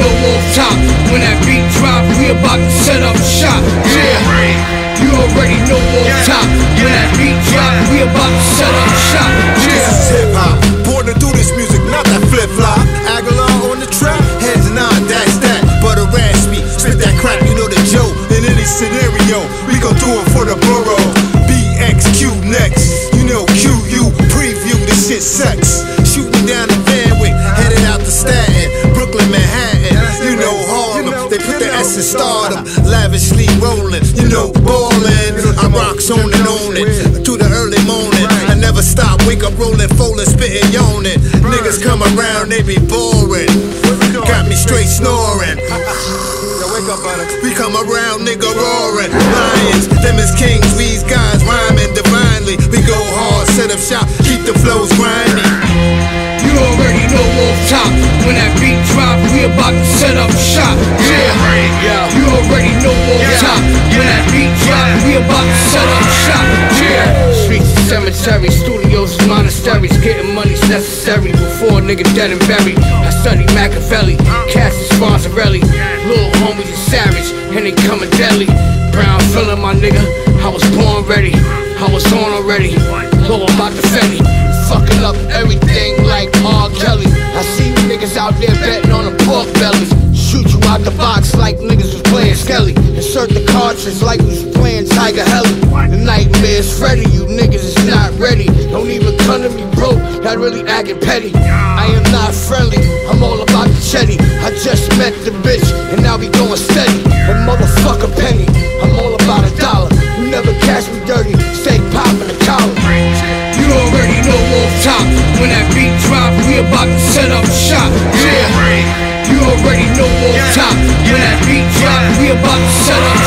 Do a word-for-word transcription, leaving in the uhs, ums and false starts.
know off top, when that beat drop, we about to set up shop. Yeah, you already know off top, when that beat drop, we about to set up shop. Yeah, this is hip hop, born to do this music, not that flip flop. Agallah on the track, heads nod, that's that. Buttaraspy, spit that crap, you know the joke. In any scenario, we gon' do it for the borough. B X Q next, you know Q U preview, this shit sex. Shooting down the Vanwick, headed out to Staten, Brooklyn, Manhattan, you know Harlem. They put the S in stardom, lavishly rolling, you know ballin'. I rock on and on it, through the early morning. I never stop, wake up rolling, folding, spitting, yawning. Niggas come around, they be boring. Got me straight snoring. We come around, nigga roaring. Lions, them is kings, these guys rhyming divinely. We go hard, set up shop, keep the flows grimy. You already know off top, when that beat drop, we about to set up shop. Yeah, you already know off top, when that beat drop, we about to set up shop. Yeah, streets is cemetery, studios is monasteries, getting money's necessary before a nigga dead and buried. I study Machiavelli, Cass is Sponsorelli, little homies is savage, and they coming deadly. Brown feeling my nigga, I was born ready, I was on already. Low about the Fetty, fucking up everything like R. Kelly. I see you niggas out there betting on the pork bellies. Shoot you out the box like niggas was playing Skelly. Insert the cartridge like we was playing Tiger Helly. The nightmare's Freddy, you niggas is not ready. Don't even come to me broke, that really acting petty. I am not friendly, I'm all about the chetty. I just met the bitch, and now we going steady. And motherfucker penny, I'm all about a dollar. You never catch me dirty, stay poppin' the collar. You already know off top, when that beat drop, we about to set up shop. Yeah, you already know off top, when that beat drop, we about to set up